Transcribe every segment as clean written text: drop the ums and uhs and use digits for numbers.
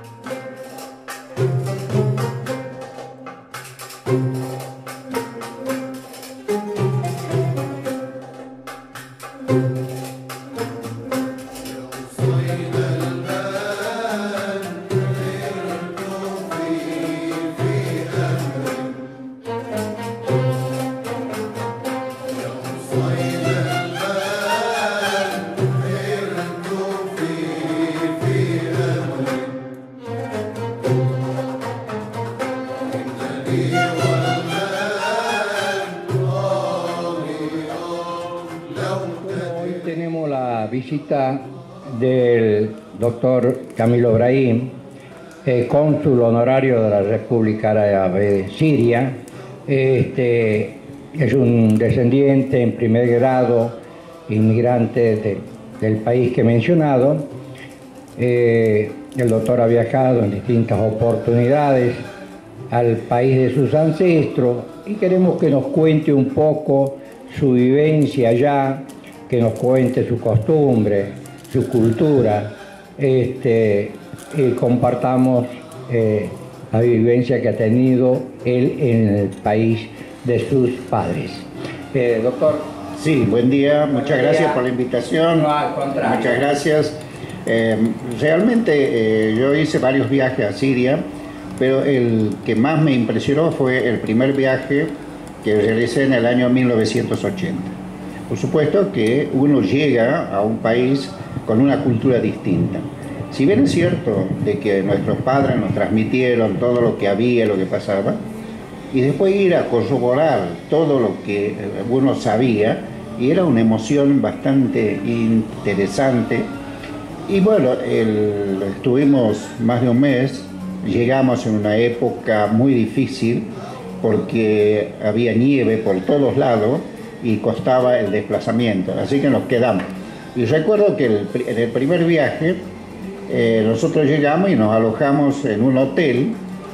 Tenemos la visita del doctor Camilo Brahim, cónsul honorario de la República Árabe de Siria. Es un descendiente en primer grado, inmigrante del país que he mencionado. El doctor ha viajado en distintas oportunidades al país de sus ancestros y queremos que nos cuente un poco su vivencia allá, que nos cuente su costumbre, su cultura, y compartamos la vivencia que ha tenido él en el país de sus padres. Doctor. Sí, buen día, muchas gracias por la invitación. No, al contrario. Muchas gracias. Realmente yo hice varios viajes a Siria, pero el que más me impresionó fue el primer viaje que realicé en el año 1980. Por supuesto que uno llega a un país con una cultura distinta. Si bien es cierto de que nuestros padres nos transmitieron todo lo que había, lo que pasaba, y después ir a corroborar todo lo que uno sabía, y era una emoción bastante interesante. Y bueno, estuvimos más de un mes, llegamos en una época muy difícil porque había nieve por todos lados y costaba el desplazamiento, así que nos quedamos. Y recuerdo que en el primer viaje nosotros llegamos y nos alojamos en un hotel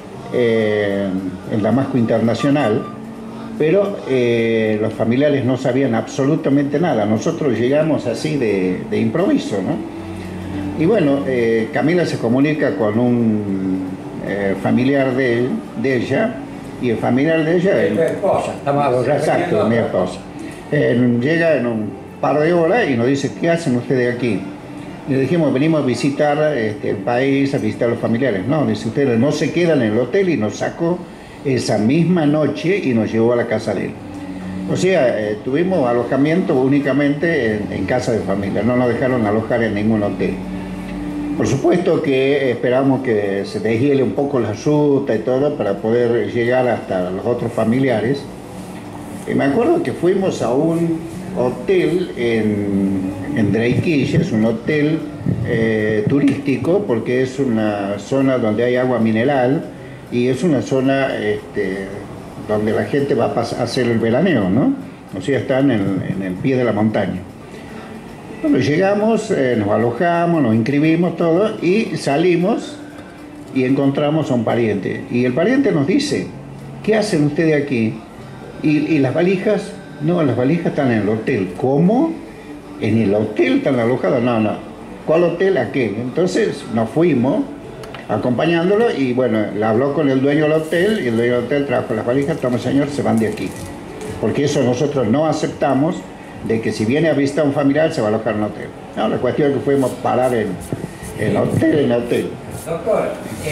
en Damasco Internacional, pero los familiares no sabían absolutamente nada. Nosotros llegamos así de improviso, ¿no? Y bueno, Camila se comunica con un familiar de ella, y el familiar de ella... Mi esposa, estamos exacto, mi esposa. Llega en un par de horas y nos dice: ¿qué hacen ustedes aquí? Y le dijimos: venimos a visitar el país, a visitar a los familiares. No, dice: ustedes no se quedan en el hotel, y nos sacó esa misma noche y nos llevó a la casa de él. O sea, tuvimos alojamiento únicamente en casa de familia, no nos dejaron alojar en ningún hotel. Por supuesto que esperamos que se deshiele un poco la ruta y todo para poder llegar hasta los otros familiares. Y me acuerdo que fuimos a un hotel en Dreykish, es un hotel turístico, porque es una zona donde hay agua mineral y es una zona donde la gente va a hacer el veraneo, ¿no? O sea, están en el pie de la montaña. Bueno, llegamos, nos alojamos, nos inscribimos todo y salimos y encontramos a un pariente. Y el pariente nos dice: ¿qué hacen ustedes aquí? ¿Y las valijas? No, las valijas están en el hotel. ¿Cómo? ¿En el hotel están alojadas? No, no. ¿Cuál hotel? Aquel. Entonces nos fuimos acompañándolo y bueno, le habló con el dueño del hotel y el dueño del hotel trajo las valijas. Toma, señor, se van de aquí. Porque eso nosotros no aceptamos, de que si viene a visitar a un familiar se va a alojar en un hotel. No, la cuestión es que fuimos a parar en el hotel. Doctor,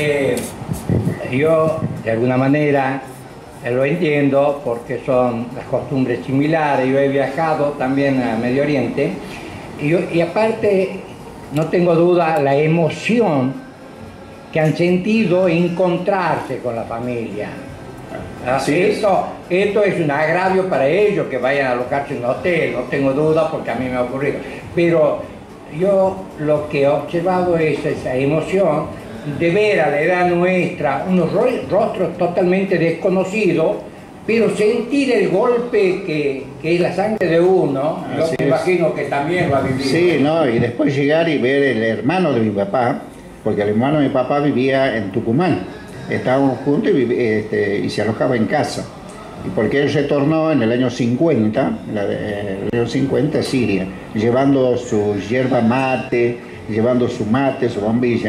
yo de alguna manera lo entiendo porque son las costumbres similares. Yo he viajado también a Medio Oriente y aparte no tengo duda la emoción que han sentido encontrarse con la familia. Esto es un agravio para ellos que vayan a alojarse en un hotel, no tengo duda porque a mí me ha ocurrido. Pero yo lo que he observado es esa emoción de ver a la edad nuestra unos rostros totalmente desconocidos, pero sentir el golpe que es la sangre de uno. Yo me imagino que también lo ha vivido. Sí, no, y después llegar y ver el hermano de mi papá, porque el hermano de mi papá vivía en Tucumán. Estábamos juntos y se alojaba en casa. Y porque él retornó en el año 50, a Siria, llevando su yerba mate, llevando su mate, su bombilla.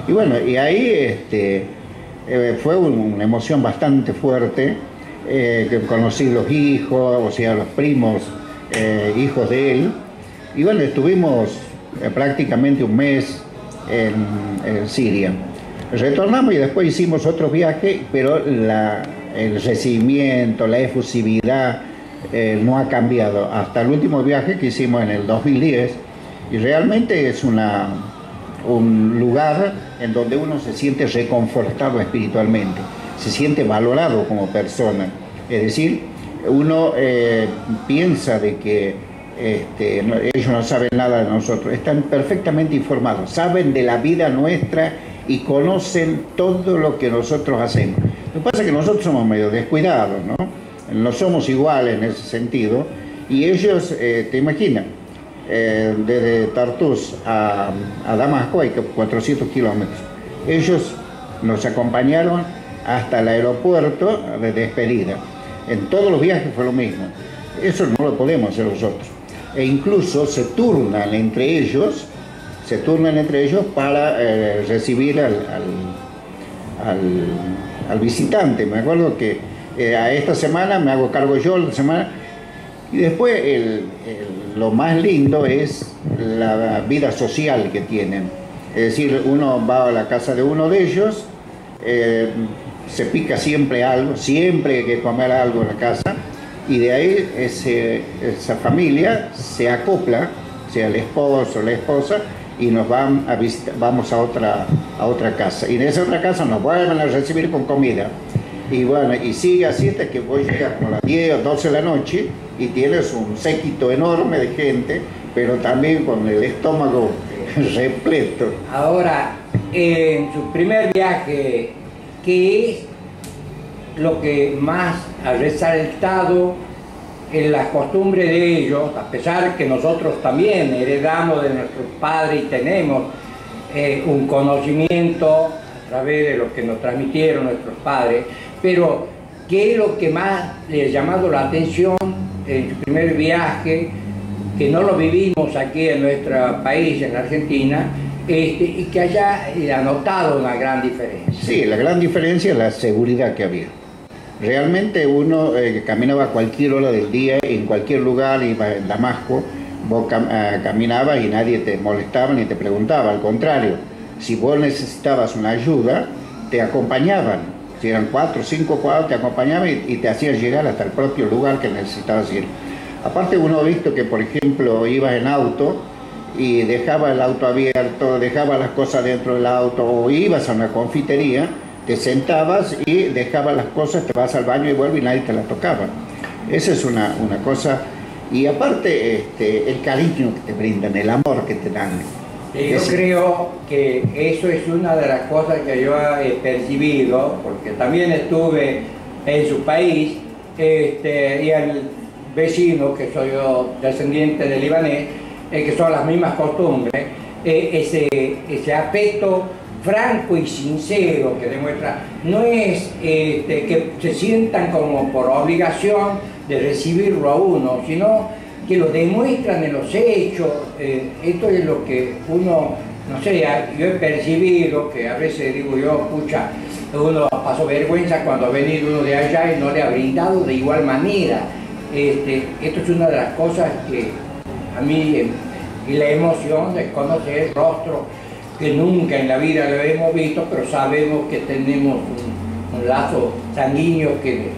Y bueno, y ahí fue una emoción bastante fuerte, que conocí los hijos, o sea, los primos, hijos de él. Y bueno, estuvimos prácticamente un mes en Siria. Retornamos y después hicimos otro viaje, pero el recibimiento, la efusividad no ha cambiado hasta el último viaje que hicimos en el 2010, y realmente es un lugar en donde uno se siente reconfortado espiritualmente, se siente valorado como persona. Es decir, uno piensa de que ellos no saben nada de nosotros, están perfectamente informados, saben de la vida nuestra y conocen todo lo que nosotros hacemos. Lo que pasa es que nosotros somos medio descuidados, ¿no? No somos iguales en ese sentido, y ellos, te imaginas, desde Tartus a Damasco hay 400 kilómetros. Ellos nos acompañaron hasta el aeropuerto de despedida. En todos los viajes fue lo mismo. Eso no lo podemos hacer nosotros. E incluso se turnan entre ellos para recibir al visitante. Me acuerdo que a esta semana me hago cargo yo, la semana, y después lo más lindo es la vida social que tienen. Es decir, uno va a la casa de uno de ellos, se pica siempre algo, siempre hay que comer algo en la casa, y de ahí esa familia se acopla, sea el esposo o la esposa, y nos van a visitar, vamos a otra casa, y en esa otra casa nos vuelven a recibir con comida. Y bueno, y sigue así hasta que vos llegas como a las 10 o 12 de la noche y tienes un séquito enorme de gente, pero también con el estómago repleto. Ahora, en su primer viaje, ¿qué es lo que más ha resaltado en las costumbres de ellos, a pesar que nosotros también heredamos de nuestros padres y tenemos un conocimiento a través de lo que nos transmitieron nuestros padres, pero ¿qué es lo que más les ha llamado la atención en su primer viaje, que no lo vivimos aquí en nuestro país, en Argentina, y que haya notado una gran diferencia? Sí, la gran diferencia es la seguridad que había. Realmente uno caminaba a cualquier hora del día, en cualquier lugar, iba en Damasco, vos caminabas y nadie te molestaba ni te preguntaba, al contrario, si vos necesitabas una ayuda, te acompañaban. Si eran 4 o 5 cuadros, te acompañaban y te hacían llegar hasta el propio lugar que necesitabas ir. Aparte, uno ha visto que, por ejemplo, ibas en auto y dejaba el auto abierto, dejaba las cosas dentro del auto, o ibas a una confitería, te sentabas y dejabas las cosas, te vas al baño y vuelves y nadie te las tocaba. Esa es una cosa. Y aparte, el cariño que te brindan, el amor que te dan. Yo creo que eso es una de las cosas que yo he percibido, porque también estuve en su país, y el vecino, que soy yo descendiente de libanés, que son las mismas costumbres, ese afecto franco y sincero que demuestra, no es que se sientan como por obligación de recibirlo a uno, sino que lo demuestran en los hechos. Esto es lo que uno, no sé, yo he percibido, que a veces digo yo, pucha, uno pasó vergüenza cuando ha venido uno de allá y no le ha brindado de igual manera. Esto es una de las cosas que a mí, y la emoción de conocer rostros que nunca en la vida lo hemos visto, pero sabemos que tenemos un lazo sanguíneo,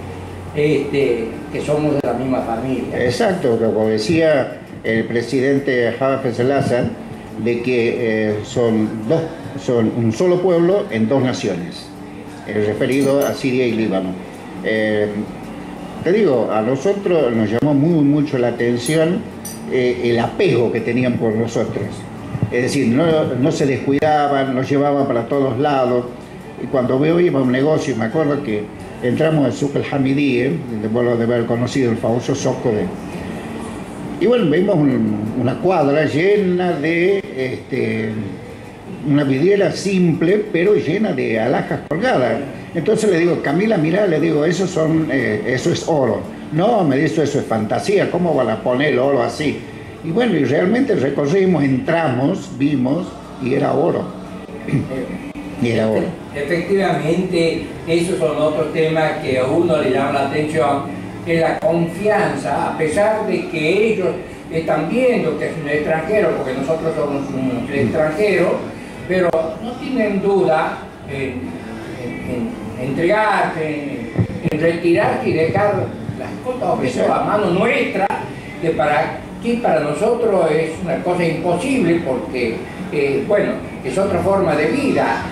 que somos de la misma familia. Exacto, como decía el presidente Hafez el-Assad, de que son un solo pueblo en dos naciones, referido a Siria y Líbano. Te digo, a nosotros nos llamó mucho la atención el apego que tenían por nosotros. Es decir, no se descuidaban, nos llevaban para todos lados. Y cuando veo iba a un negocio, me acuerdo que entramos al Suq al-Hamidiyya, de haber conocido el famoso zoco de... Y bueno, vimos una cuadra llena de una vidriera simple, pero llena de alhajas colgadas. Entonces le digo, Camila, mira, le digo, eso es oro. No, me dice, eso es fantasía, ¿cómo van a poner el oro así? Y bueno, y realmente recorrimos, entramos, vimos, y era oro. Y era ahora. Efectivamente, esos son otros temas que a uno le llama la atención, es la confianza, a pesar de que ellos están viendo que es un extranjero, porque nosotros somos unos extranjeros, pero no tienen duda en entregarse, en retirarse y dejar las cosas a mano nuestra, que para nosotros es una cosa imposible porque, bueno, es otra forma de vida,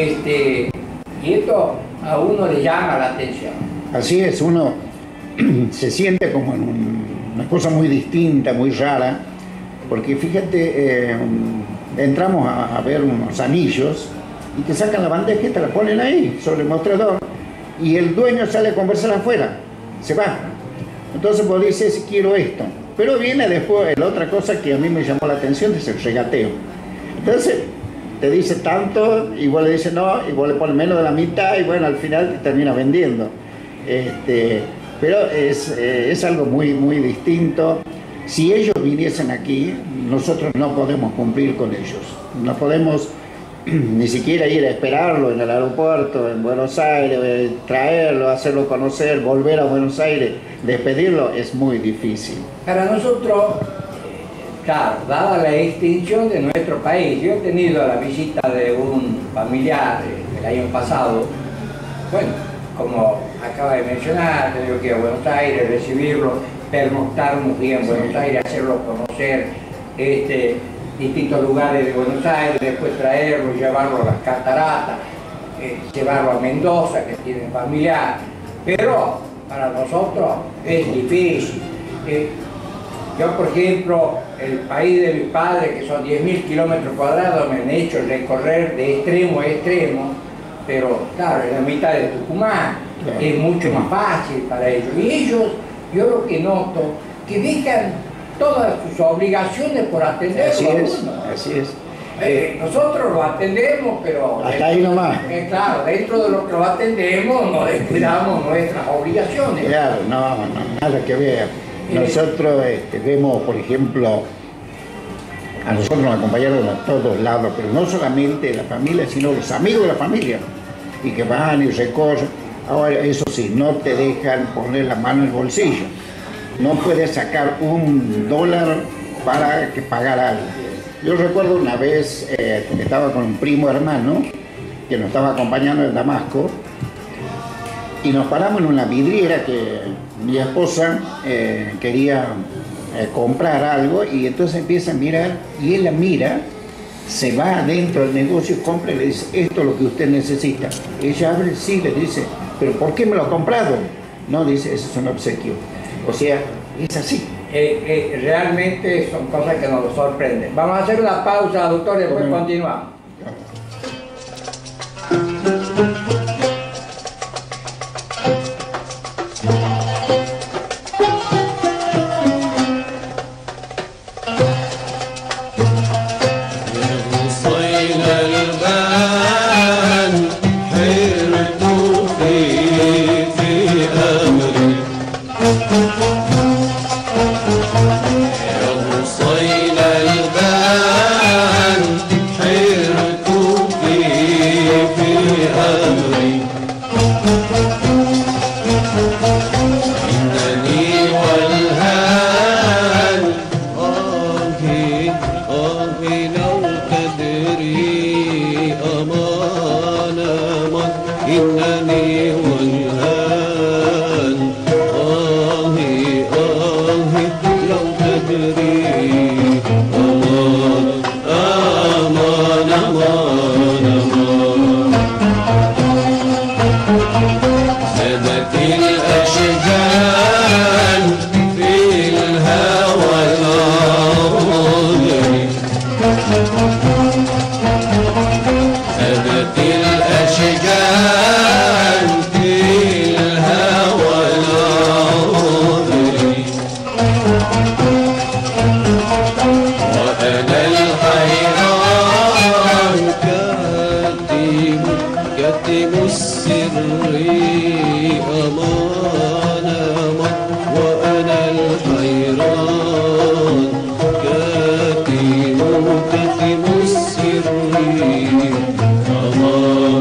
y esto a uno le llama la atención. Así es, uno se siente como en una cosa muy distinta, muy rara, porque fíjate, entramos a ver unos anillos y te sacan la bandeja y te la ponen ahí, sobre el mostrador, y el dueño sale a conversar afuera, se va. Entonces vos dices, quiero esto. Pero viene después la otra cosa que a mí me llamó la atención, es el regateo. Entonces te dice tanto, y vos le dices no, y vos le pones menos de la mitad, y bueno, al final te termina vendiendo. Pero es algo muy, muy distinto. Si ellos viniesen aquí, nosotros no podemos cumplir con ellos. No podemos ni siquiera ir a esperarlo en el aeropuerto, en Buenos Aires, traerlo, hacerlo conocer, volver a Buenos Aires, despedirlo, es muy difícil. Para nosotros, claro, dada la extinción de nuestro país, yo he tenido la visita de un familiar el año pasado, bueno, como acaba de mencionar, tengo que ir a Buenos Aires, recibirlo, pernoctar unos días en Buenos Aires, hacerlo conocer distintos lugares de Buenos Aires, después traerlo, llevarlo a las cataratas, llevarlo a Mendoza, que tiene familiar, pero para nosotros es difícil. Yo, por ejemplo, el país de mis padres, que son 10.000 kilómetros cuadrados, me han hecho recorrer de extremo a extremo, pero claro, en la mitad de Tucumán, es mucho más fácil para ellos. Y ellos, yo lo que noto, que dejan todas sus obligaciones por atender a uno. Así es. Nosotros lo atendemos, pero hasta ahí nomás. Claro, dentro de lo que lo atendemos, no descuidamos nuestras obligaciones. Claro, no, nada que ver. Nosotros vemos, por ejemplo, a nosotros nos acompañaron a todos lados, pero no solamente la familia, sino los amigos de la familia, y que van y recorren. Ahora, eso sí, no te dejan poner la mano en el bolsillo. No puedes sacar $1 para pagar algo. Yo recuerdo una vez que estaba con un primo hermano que nos estaba acompañando en Damasco, y nos paramos en una vidriera que mi esposa quería comprar algo, y entonces empieza a mirar, y él la mira, se va adentro del negocio, compra y le dice, esto es lo que usted necesita. Ella abre, sí, le dice, pero ¿por qué me lo ha comprado? No, dice, eso es un obsequio. O sea, es así. Realmente son cosas que nos sorprenden. Vamos a hacer una pausa, doctor, y después continuamos. كاتم السر أمان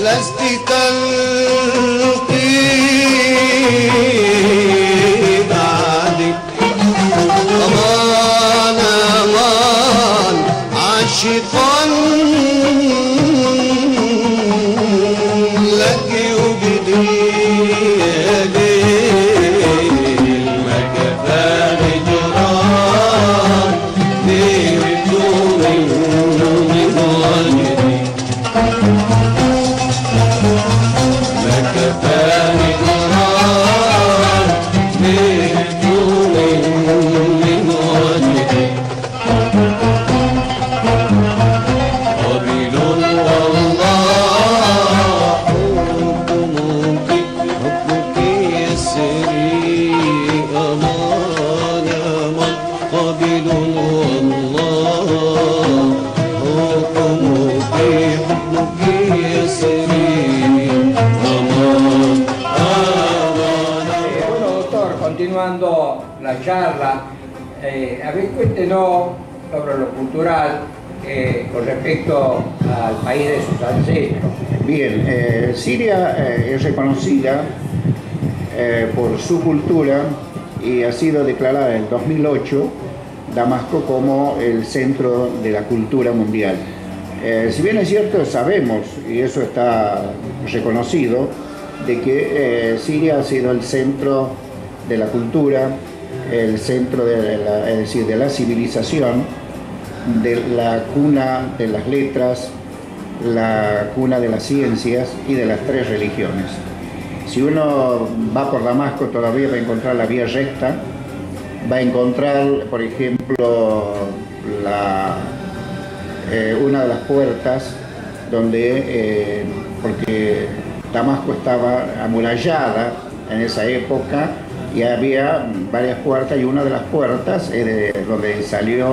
لست تلقي بعدك أمان أمان عاشقا لك وبديالي ما كفاني جرار من وجدي ما كفاني جرار من وجدي قبيل والله حكمك يسري أمان أمان قبيل والله حكمك يسري أمان أمان. Bueno, doctor, continuando la charla, a ver, cuéntenos sobre lo cultural con respecto al país de sus ancestros. Bien, Siria es reconocida por su cultura y ha sido declarada en 2008 Damasco como el centro de la cultura mundial. Si bien es cierto, sabemos, y eso está reconocido, de que Siria ha sido el centro de la cultura, el centro es decir, de la civilización, de la cuna de las letras, la cuna de las ciencias y de las tres religiones. Si uno va por Damasco todavía va a encontrar la vía recta, va a encontrar, por ejemplo, una de las puertas donde, porque Damasco estaba amurallada en esa época y había varias puertas, y una de las puertas es donde salió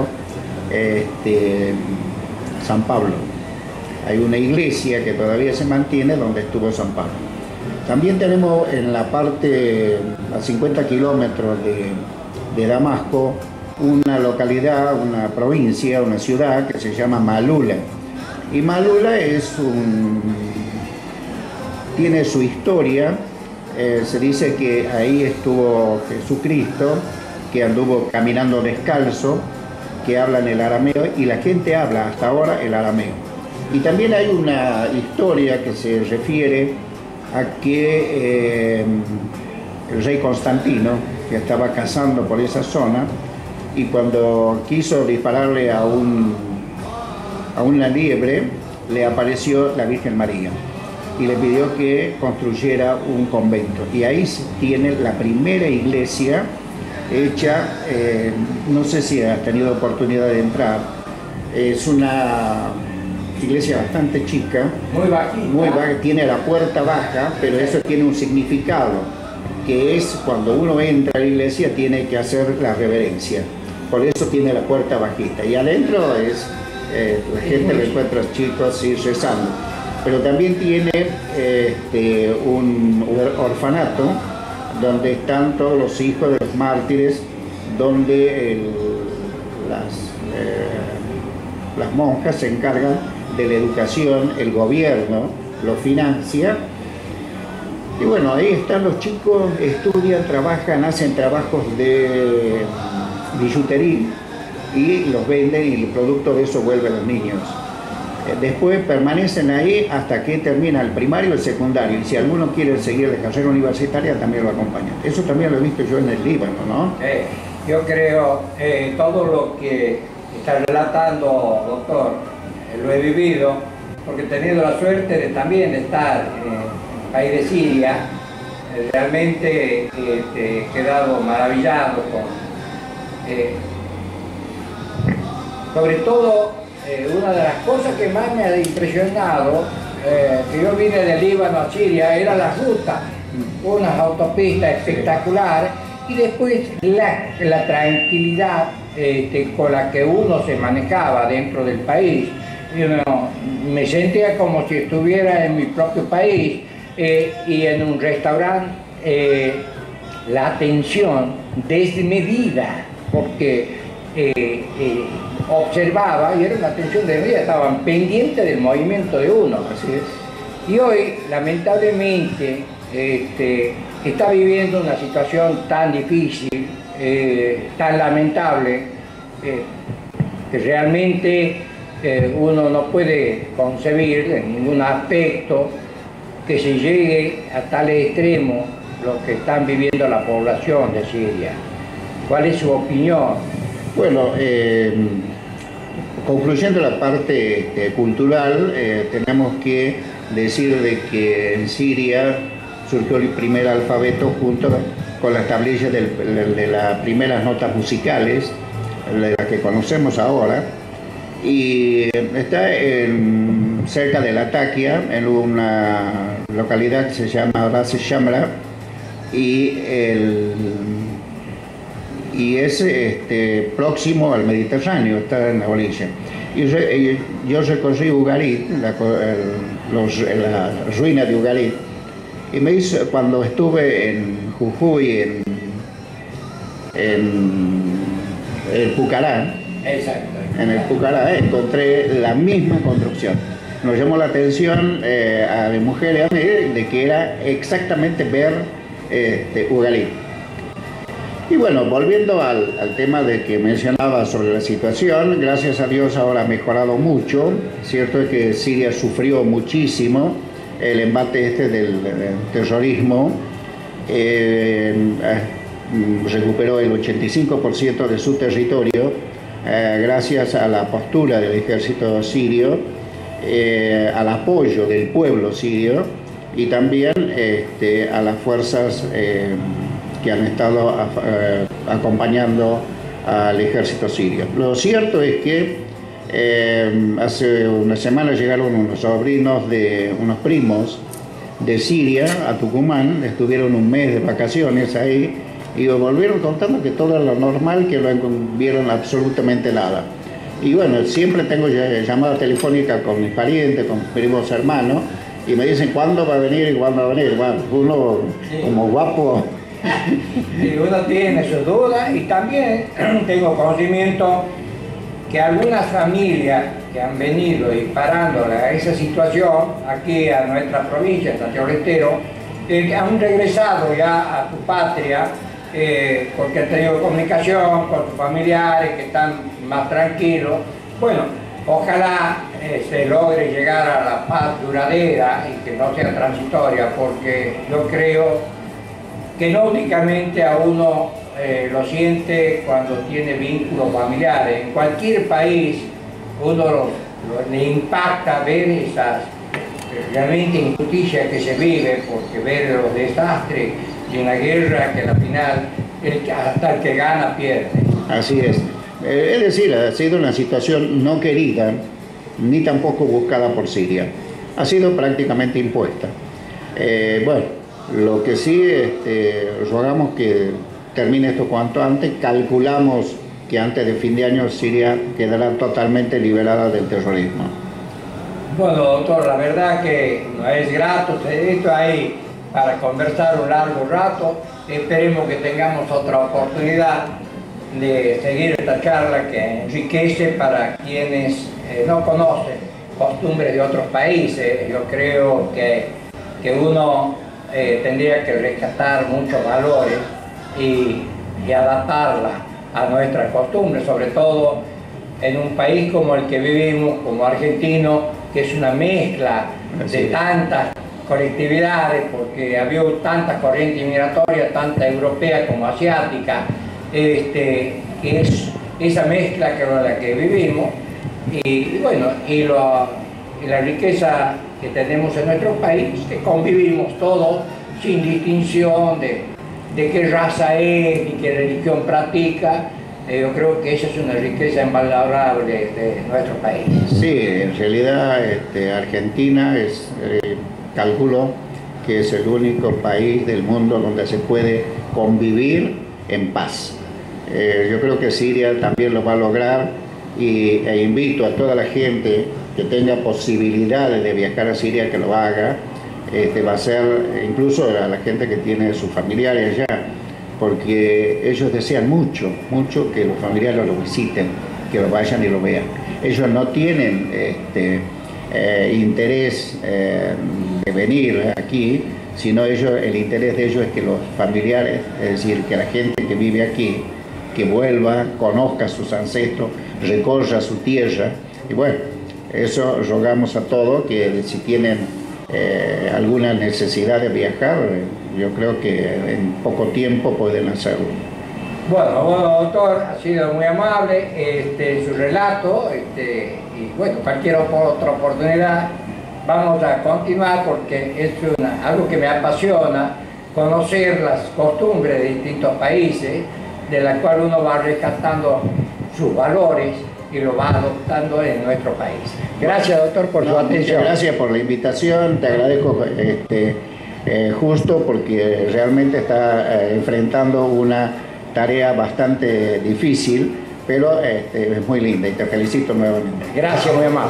San Pablo. Hay una iglesia que todavía se mantiene donde estuvo San Pablo. También tenemos en la parte a 50 kilómetros de Damasco una localidad, una provincia, una ciudad que se llama Malula. Y Malula tiene su historia. Se dice que ahí estuvo Jesucristo, que anduvo caminando descalzo, que hablan el arameo, y la gente habla hasta ahora el arameo. Y también hay una historia que se refiere a que el rey Constantino, que estaba cazando por esa zona, y cuando quiso dispararle a una liebre, le apareció la Virgen María y le pidió que construyera un convento. Y ahí tiene la primera iglesia hecha, no sé si has tenido oportunidad de entrar, es una iglesia bastante chica, muy bajita, tiene la puerta baja, pero eso tiene un significado, que es cuando uno entra a la iglesia tiene que hacer la reverencia, por eso tiene la puerta bajita, y adentro la gente lo encuentra chicos y rezando, pero también tiene un orfanato donde están todos los hijos de los mártires, donde las monjas se encargan de la educación, el gobierno lo financia, y bueno, ahí están los chicos, estudian, trabajan, hacen trabajos de billutería y los venden, y el producto de eso vuelve a los niños. Después permanecen ahí hasta que termina el primario y el secundario, y si alguno quiere seguir la carrera universitaria también lo acompañan. Eso también lo he visto yo en el Líbano, ¿no? Yo creo todo lo que está relatando, doctor, lo he vivido, porque he tenido la suerte de también estar en el país de Siria. Realmente he quedado maravillado sobre todo, una de las cosas que más me ha impresionado, que yo vine del Líbano a Siria, era la ruta, unas autopistas espectaculares, y después la tranquilidad con la que uno se manejaba dentro del país. Yo me sentía como si estuviera en mi propio país, y en un restaurante la atención desmedida, porque observaba, y era una atención desmedida, estaban pendientes del movimiento de uno. Así es. Y hoy, lamentablemente, está viviendo una situación tan difícil, tan lamentable, que realmente uno no puede concebir en ningún aspecto que se llegue a tal extremo lo que están viviendo la población de Siria. ¿Cuál es su opinión? Bueno, concluyendo la parte cultural, tenemos que decir de que en Siria surgió el primer alfabeto junto con las tablillas de las primeras notas musicales, de las que conocemos ahora, y está cerca de Latakia, en una localidad que se llama Ras Shamra, y es próximo al Mediterráneo, está en la orilla. Y yo recorrí Ugarit, la ruina de Ugarit, y me hizo, cuando estuve en Jujuy, en Pucará, Exacto. en el Pucará encontré la misma construcción. Nos llamó la atención a mi mujer y a mí de que era exactamente ver Ugarit. Y bueno, volviendo al tema de que mencionaba sobre la situación, gracias a Dios ahora ha mejorado mucho. Cierto es que Siria sufrió muchísimo el embate del terrorismo. Recuperó el 85% de su territorio gracias a la postura del ejército sirio, al apoyo del pueblo sirio y también a las fuerzas que han estado acompañando al ejército sirio. Lo cierto es que hace una semana llegaron unos sobrinos de unos primos de Siria a Tucumán, estuvieron un mes de vacaciones ahí y volvieron contando que todo era lo normal, que no vieron absolutamente nada. Y bueno, siempre tengo llamada telefónica con mis parientes, con mis primos hermanos, y me dicen cuándo va a venir y cuándo va a venir. Bueno, uno como guapo. Sí, uno tiene sus dudas y también tengo conocimiento que algunas familias que han venido disparando a esa situación aquí a nuestra provincia, en Santiago del Estero, han regresado ya a su patria porque han tenido comunicación con sus familiares que están más tranquilos. Bueno, ojalá se logre llegar a la paz duradera y que no sea transitoria, porque yo creo que no únicamente a uno lo siente cuando tiene vínculos familiares. En cualquier país uno le impacta ver esas realmente injusticias que se vive, porque ver los desastres de una guerra que al final hasta el que gana pierde. Así es. Es decir, ha sido una situación no querida ni tampoco buscada por Siria. Ha sido prácticamente impuesta. Bueno, lo que sí rogamos que termine esto cuanto antes. Calculamos que antes de fin de año Siria quedará totalmente liberada del terrorismo. Bueno, doctor, la verdad que no es grato esto ahí para conversar un largo rato. Esperemos que tengamos otra oportunidad de seguir esta charla que enriquece para quienes no conocen costumbres de otros países. Yo creo que uno tendría que rescatar muchos valores y adaptarla a nuestras costumbres, sobre todo en un país como el que vivimos, como argentino, que es una mezcla de tantas colectividades, porque había tantas corrientes migratorias, tanto europea como asiática, que es esa mezcla con la que vivimos, y bueno, y la riqueza que tenemos en nuestro país, que convivimos todos sin distinción de qué raza es ni qué religión practica. Yo creo que esa es una riqueza invalorable de nuestro país. Sí, en realidad Argentina calculo que es el único país del mundo donde se puede convivir en paz. Yo creo que Siria también lo va a lograr e invito a toda la gente que tenga posibilidades de viajar a Siria que lo haga. Va a ser incluso a la gente que tiene sus familiares allá, porque ellos desean mucho que los familiares lo visiten, que lo vayan y lo vean. Ellos no tienen interés de venir aquí, sino el interés de ellos es que los familiares, es decir, que la gente que vive aquí, que vuelva, conozca a sus ancestros, recorra su tierra. Y bueno, eso rogamos a todos que si tienen alguna necesidad de viajar, yo creo que en poco tiempo pueden hacerlo. Bueno, doctor, ha sido muy amable su relato y bueno, cualquier otra oportunidad vamos a continuar porque es algo que me apasiona, conocer las costumbres de distintos países, de la cual uno va rescatando sus valores y lo va adoptando en nuestro país. Gracias, doctor, por su atención. Muchas gracias por la invitación, te agradezco justo porque realmente está enfrentando una tarea bastante difícil, pero es muy linda y te felicito nuevamente. Gracias, muy amable.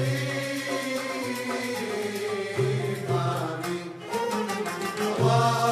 Wow.